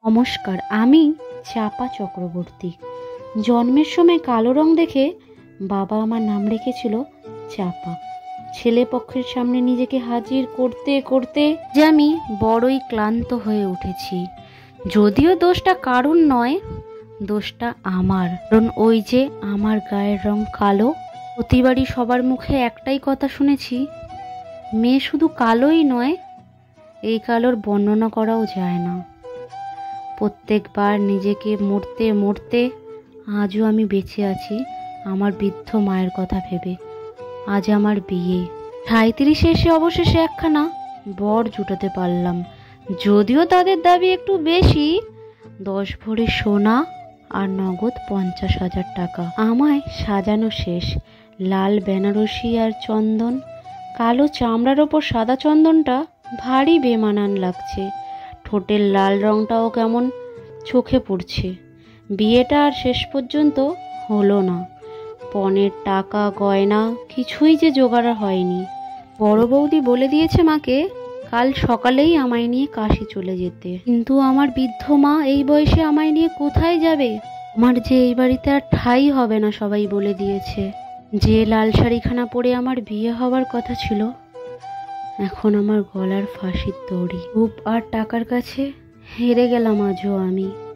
নমস্কার, আমি চাপা চক্রবর্তী। জন্মের সময় কালো রং দেখে বাবা আমার নাম রেখেছিল চাপা। ছেলে পক্ষের সামনে নিজেকে হাজির করতে করতে যে আমি বড়ই ক্লান্ত হয়ে উঠেছি। যদিও দোষটা কারণ নয়, দোষটা আমার, কারণ ওই যে আমার গায়ের রং কালো। প্রতিবারই সবার মুখে একটাই কথা শুনেছি, মেয়ে শুধু কালোই নয়, এই কালোর বর্ণনা করাও যায় না। প্রত্যেকবার নিজেকে মরতে মরতে আজও আমি বেঁচে আছি আমার বৃদ্ধ মায়ের কথা ভেবে। আজ আমার বিয়ে, 37 এসে অবশেষে একখানা বর জুটাতে পারলাম। যদিও তাদের দাবি একটু বেশি, 10 ভরি সোনা আর নগদ 50,000 টাকা। আমায় সাজানো শেষ, লাল বেনারসি আর চন্দন, কালো চামড়ার ওপর সাদা চন্দনটা ভারী বেমানান লাগছে। ঠোঁটের লাল রংটাও কেমন চোখে পড়ছে। বিয়েটা আর শেষ পর্যন্ত হলো না। পণের টাকা গয়না কিছুই যে জোগাড় হয়নি। বড় বৌদি বলে দিয়েছে মাকে কাল সকালেই আমায় নিয়ে কাশি চলে যেতে। কিন্তু আমার বৃদ্ধ মা এই বয়সে আমায় নিয়ে কোথায় যাবে? আমার যে এই বাড়িতে আর ঠাঁই হবে না সবাই বলে দিয়েছে। যে লাল শাড়িখানা পরে আমার বিয়ে হওয়ার কথা ছিল, এখন আমার গলার ফাঁসির দড়ি। রূপ আর টাকার কাছে হেরে গেলাম আজও আমি।